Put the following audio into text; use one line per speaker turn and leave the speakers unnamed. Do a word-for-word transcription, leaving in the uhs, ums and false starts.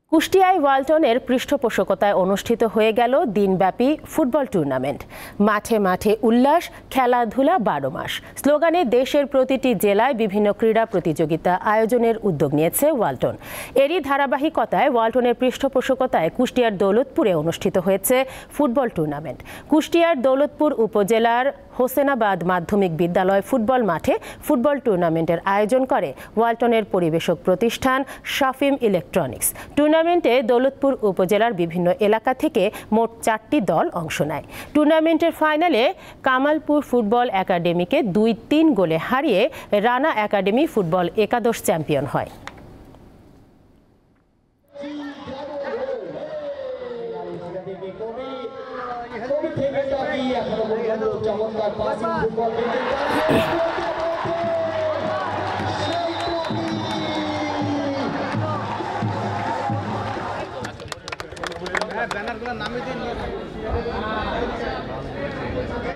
কুষ্টিয়ায় ওয়ালটনের পৃষ্ঠপোষকতায় অনুষ্ঠিত হয়ে গেল দিনব্যাপী ফুটবল টুর্নামেন্ট। মাঠে মাঠে উল্লাস, খেলাধুলা বারো মাস স্লোগানে দেশের প্রতিটি জেলায় বিভিন্ন ক্রীড়া প্রতিযোগিতা আয়োজনের উদ্যোগ নিয়েছে ওয়ালটন। এরই ধারাবাহিকতায় ওয়ালটনের পৃষ্ঠপোষকতায় কুষ্টিয়ার দৌলতপুরে অনুষ্ঠিত হয়েছে ফুটবল টুর্নামেন্ট। কুষ্টিয়ার দৌলতপুর উপজেলার হোসেনাবাদ মাধ্যমিক বিদ্যালয় ফুটবল মাঠে ফুটবল টুর্নামেন্টের আয়োজন করে ওয়ালটনের পরিবেশক প্রতিষ্ঠান শাফিম ইলেকট্রনিক্স। টুর্নামেন্টে দৌলতপুর উপজেলার বিভিন্ন এলাকা থেকে মোট চারটি দল অংশ নেয়। টুর্নামেন্টের ফাইনালে কামালপুর ফুটবল একাডেমিকে দুই তিন গোলে হারিয়ে রানা একাডেমি ফুটবল একাদশ চ্যাম্পিয়ন হয়।
ব্যানারগুলো নামিয়ে দিন।